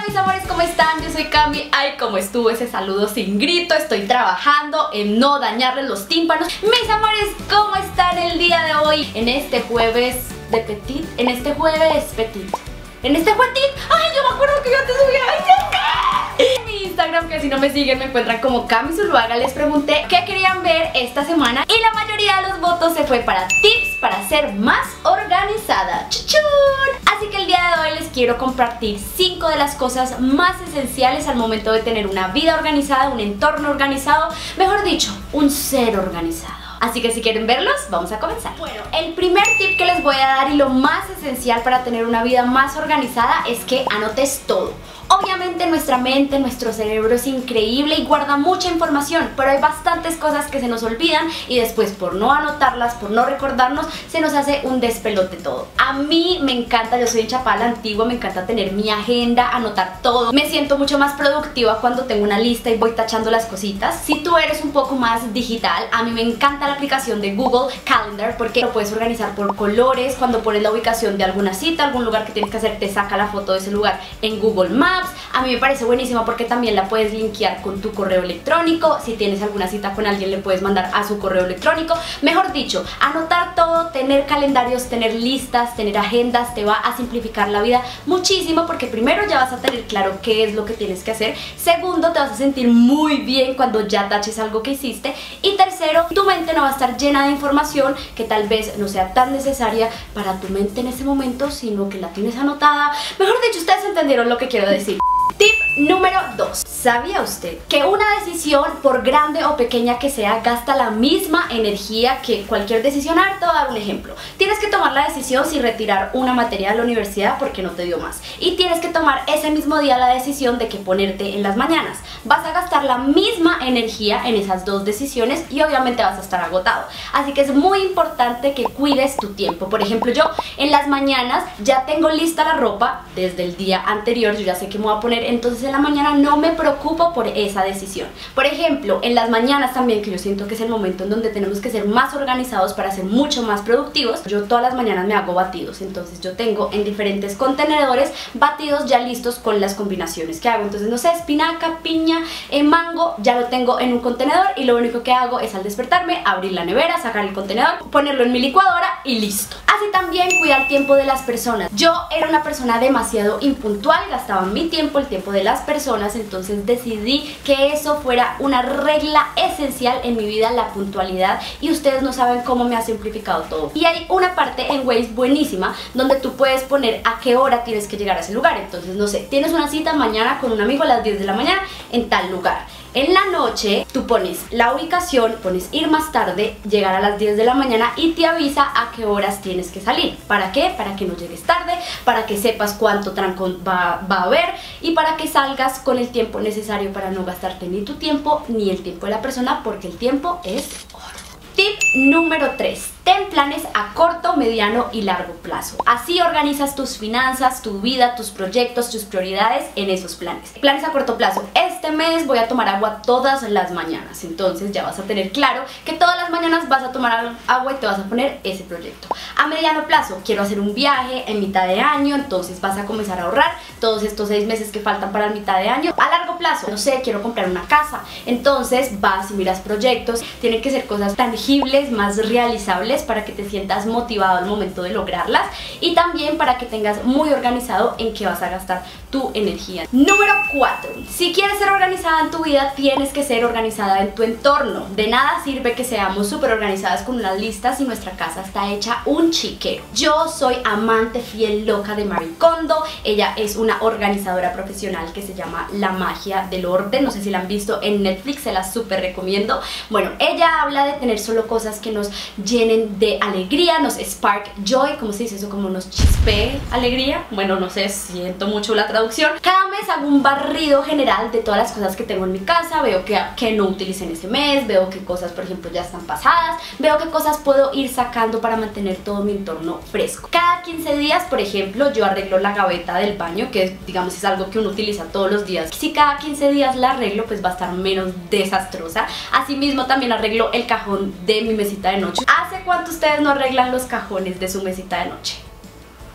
mis amores, ¿cómo están? Yo soy Cami. Ay, cómo estuvo ese saludo sin grito. Estoy trabajando en no dañarles los tímpanos. Mis amores, ¿cómo están el día de hoy? En este jueves de Petit. En este jueves Petit. En este jueves. Ay, yo me acuerdo que yo te subí. Ay, en mi Instagram, que si no me siguen me encuentran como Cami Zuluaga. Les pregunté qué querían ver esta semana y la mayoría de los votos se fue para tips para ser más organizada. ¡Chuchun! Así que el día de hoy les quiero compartir 5 de las cosas más esenciales al momento de tener una vida organizada, un entorno organizado, mejor dicho, un ser organizado. Así que si quieren verlos, vamos a comenzar. Bueno, el primer tip que les voy a dar y lo más esencial para tener una vida más organizada es que anotes todo. Obviamente nuestra mente, nuestro cerebro es increíble y guarda mucha información, pero hay bastantes cosas que se nos olvidan y después por no anotarlas, por no recordarnos, se nos hace un despelote todo. A mí me encanta, yo soy chapala antigua, me encanta tener mi agenda, anotar todo. Me siento mucho más productiva cuando tengo una lista y voy tachando las cositas. Si tú eres un poco más digital, a mí me encanta la aplicación de Google Calendar porque lo puedes organizar por colores. Cuando pones la ubicación de alguna cita, algún lugar que tienes que hacer, te saca la foto de ese lugar en Google Maps. A mí me parece buenísima porque también la puedes linkear con tu correo electrónico. Si tienes alguna cita con alguien, le puedes mandar a su correo electrónico. Mejor dicho, anotar todo, tener calendarios, tener listas, tener agendas, te va a simplificar la vida muchísimo porque primero ya vas a tener claro qué es lo que tienes que hacer. Segundo, te vas a sentir muy bien cuando ya taches algo que hiciste. Y tercero, tu mente no va a estar llena de información que tal vez no sea tan necesaria para tu mente en ese momento, sino que la tienes anotada. Mejor dicho, ustedes entendieron lo que quiero decir. Tip número 2. ¿Sabía usted que una decisión, por grande o pequeña que sea, gasta la misma energía que cualquier decisión? Ahora te voy a dar un ejemplo. Tienes que tomar la decisión si retirar una materia de la universidad porque no te dio más. Y tienes que tomar ese mismo día la decisión de que ponerte en las mañanas. Vas a gastar la misma energía en esas dos decisiones y obviamente vas a estar agotado. Así que es muy importante que cuides tu tiempo. Por ejemplo, yo en las mañanas ya tengo lista la ropa desde el día anterior. Yo ya sé que me voy a poner, entonces en la mañana no me preocupo por esa decisión. Por ejemplo, en las mañanas también, que yo siento que es el momento en donde tenemos que ser más organizados para ser mucho más productivos, yo todas las mañanas me hago batidos. Entonces yo tengo en diferentes contenedores batidos ya listos con las combinaciones que hago. Entonces, no sé, espinaca, piña, mango, ya lo tengo en un contenedor y lo único que hago es al despertarme abrir la nevera, sacar el contenedor, ponerlo en mi licuadora y listo. Así también cuida el tiempo de las personas. Yo era una persona demasiado impuntual, gastaba mi tiempo, el tiempo de las personas, entonces decidí que eso fuera una regla esencial en mi vida, la puntualidad, y ustedes no saben cómo me ha simplificado todo. Y hay una parte en Waze buenísima donde tú puedes poner a qué hora tienes que llegar a ese lugar. Entonces, no sé, tienes una cita mañana con un amigo a las 10 de la mañana en tal lugar. En la noche tú pones la ubicación, pones ir más tarde, llegar a las 10 de la mañana y te avisa a qué horas tienes que salir. ¿Para qué? Para que no llegues tarde, para que sepas cuánto trancón va a haber y para que salgas con el tiempo necesario para no gastarte ni tu tiempo ni el tiempo de la persona, porque el tiempo es oro. Tip número 3. Ten planes a corto, mediano y largo plazo. Así organizas tus finanzas, tu vida, tus proyectos, tus prioridades en esos planes. Planes a corto plazo. Este mes voy a tomar agua todas las mañanas. Entonces ya vas a tener claro que todas las mañanas vas a tomar agua y te vas a poner ese proyecto. A mediano plazo, quiero hacer un viaje en mitad de año, entonces vas a comenzar a ahorrar todos estos 6 meses que faltan para la mitad de año. A largo plazo, no sé, quiero comprar una casa. Entonces vas y miras proyectos. Tienen que ser cosas tangibles, más realizables, para que te sientas motivado al momento de lograrlas y también para que tengas muy organizado en qué vas a gastar tu energía. Número 4. Si quieres ser organizada en tu vida, tienes que ser organizada en tu entorno. De nada sirve que seamos súper organizadas con unas listas si nuestra casa está hecha un chiquero. Yo soy amante fiel loca de Marie Kondo. Ella es una organizadora profesional que se llama La Magia del Orden. No sé si la han visto en Netflix, se la súper recomiendo. Bueno, ella habla de tener solo cosas que nos llenen de alegría, nos spark joy, ¿cómo se dice eso? Como nos chispee alegría. Bueno, no sé, siento mucho la traducción. Cada mes hago un barrido general de todas las cosas que tengo en mi casa, veo que no utilicé en ese mes, veo qué cosas, por ejemplo, ya están pasadas, veo qué cosas puedo ir sacando para mantener todo mi entorno fresco. Cada 15 días, por ejemplo, yo arreglo la gaveta del baño, que digamos es algo que uno utiliza todos los días. Si cada 15 días la arreglo, pues va a estar menos desastrosa. Asimismo, también arreglo el cajón de mi mesita de noche. ¿Hace cuánto ustedes no arreglan los cajones de su mesita de noche?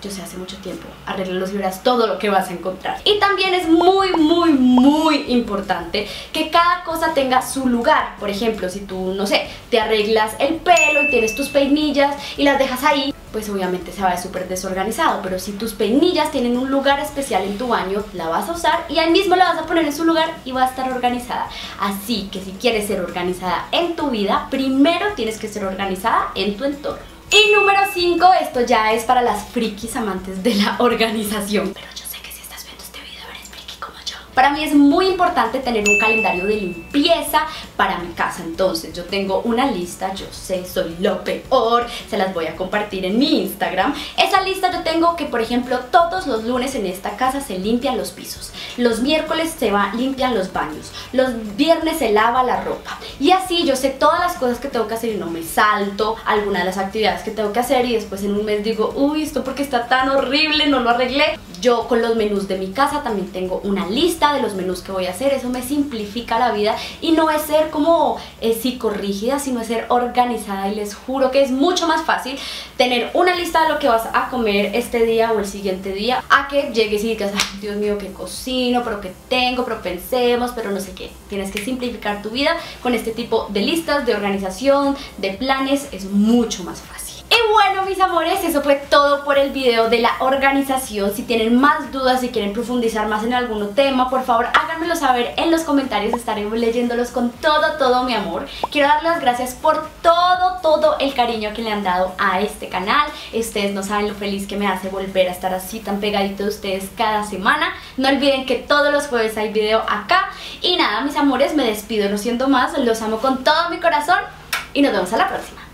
yo sé, hace mucho tiempo. Arréglalos y verás todo lo que vas a encontrar. Y también es muy importante que cada cosa tenga su lugar. Por ejemplo, si tú, no sé, te arreglas el pelo y tienes tus peinillas y las dejas ahí, pues obviamente se va a ver súper desorganizado. Pero si tus peinillas tienen un lugar especial en tu baño, la vas a usar y ahí mismo la vas a poner en su lugar y va a estar organizada. Así que si quieres ser organizada en tu vida, primero tienes que ser organizada en tu entorno. Y número 5, esto ya es para las frikis amantes de la organización. Pero yo sé que si estás viendo este video eres friki como yo. Para mí es muy importante tener un calendario de limpieza para mi casa. Entonces yo tengo una lista, yo sé, soy lo peor, se las voy a compartir en mi Instagram. Esa lista yo tengo que, por ejemplo, todos los lunes en esta casa se limpian los pisos, los miércoles limpian los baños, los viernes se lava la ropa. Y así yo sé todas las cosas que tengo que hacer y no me salto alguna de las actividades que tengo que hacer y después en un mes digo, uy, esto porque está tan horrible, no lo arreglé. Yo con los menús de mi casa también tengo una lista de los menús que voy a hacer. Eso me simplifica la vida y no es ser como psicorrígida, sino es ser organizada, y les juro que es mucho más fácil tener una lista de lo que vas a comer este día o el siguiente día, a que llegues y digas, ay, Dios mío, que cocino, pero que tengo, pero pensemos, pero no sé qué. Tienes que simplificar tu vida con este tipo de listas, de organización, de planes. Es mucho más fácil. Y bueno, mis amores, eso fue todo por el video de la organización. Si tienen más dudas, si quieren profundizar más en algún tema, por favor háganmelo saber en los comentarios. Estaré leyéndolos con todo mi amor. Quiero dar las gracias por todo el cariño que le han dado a este canal. Ustedes no saben lo feliz que me hace volver a estar así tan pegadito de ustedes cada semana. No olviden que todos los jueves hay video acá. Y nada, mis amores, me despido no siendo más. Los amo con todo mi corazón y nos vemos a la próxima.